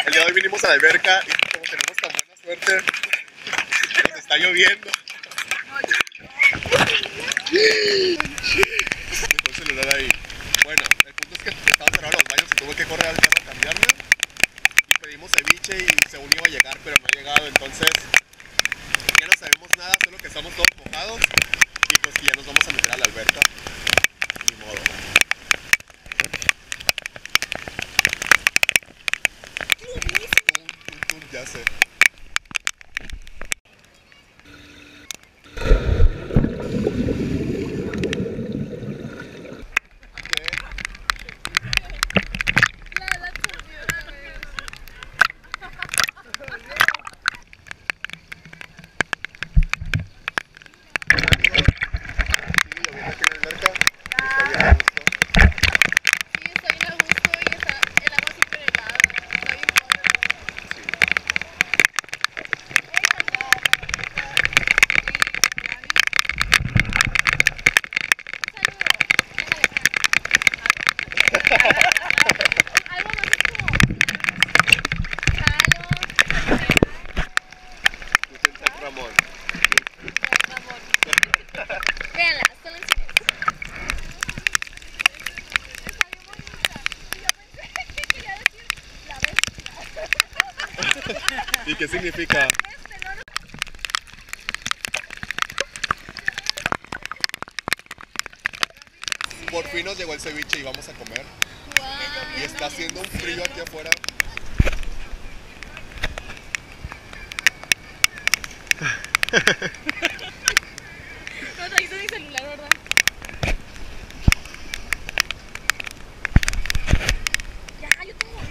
El día de hoy vinimos a la alberca y como tenemos tan buena suerte, nos está lloviendo. Dejó el celular ahí. Bueno, el punto es que estaban cerrados los baños y tuve que correr al carro a cambiarme. Y pedimos ceviche y según iba a llegar, pero no ha llegado. Entonces ya no sabemos nada, solo que estamos todos mojados. Y pues que ya nos vamos a meter a la alberca. Ni modo. Ya sé. ¿Y qué significa? Por fin nos llegó el ceviche y vamos a comer. Wow. Y está haciendo un frío aquí afuera. No trajiste mi celular, ¿verdad? Ya, yo tengo.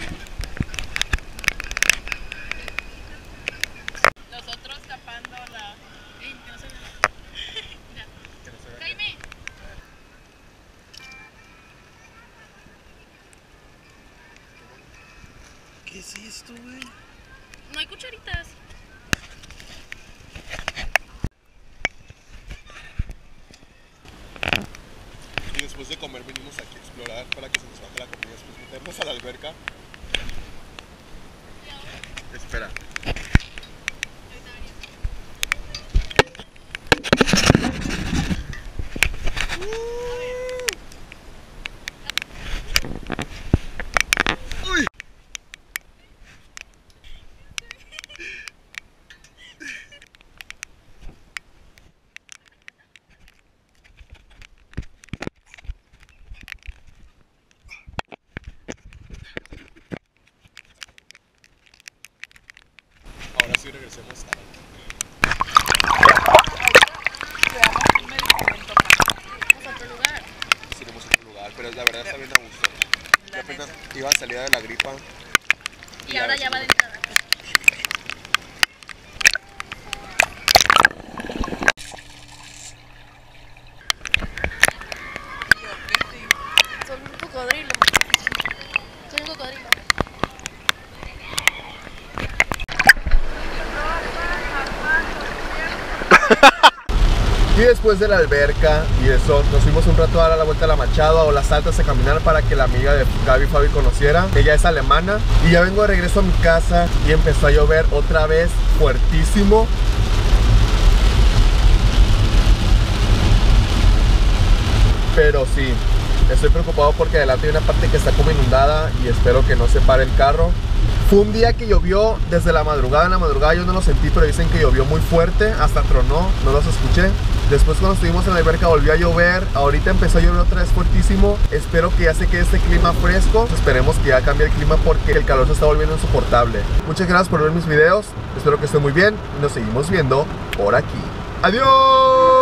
Nosotros tapando la... que no se vea. Mira. Jaime. ¿Qué es esto, güey? No hay cucharitas. Y después de comer venimos aquí a explorar para que se nos baje la comida, después meternos a la alberca. Espera. Uy. Ahora sí regresemos a otro lugar. Tenemos otro lugar, pero la verdad está bien a gusto. Yo apenas iba a salir de la gripa. Y ahora ya va de entrada. Soy un cocodrilo. Soy un cocodrilo. Y después de la alberca y eso, nos fuimos un rato a dar la vuelta a la Machado, a Olas Altas a caminar para que la amiga de Gaby Fabi conociera. Ella es alemana. Y ya vengo de regreso a mi casa y empezó a llover otra vez fuertísimo. Pero sí, estoy preocupado porque adelante hay una parte que está como inundada y espero que no se pare el carro. Fue un día que llovió desde la madrugada. En la madrugada yo no lo sentí, pero dicen que llovió muy fuerte, hasta tronó, no los escuché. Después cuando estuvimos en la alberca volvió a llover. Ahorita empezó a llover otra vez fuertísimo. Espero que ya se quede este clima fresco. Esperemos que ya cambie el clima porque el calor se está volviendo insoportable. Muchas gracias por ver mis videos. Espero que estén muy bien y nos seguimos viendo por aquí. ¡Adiós!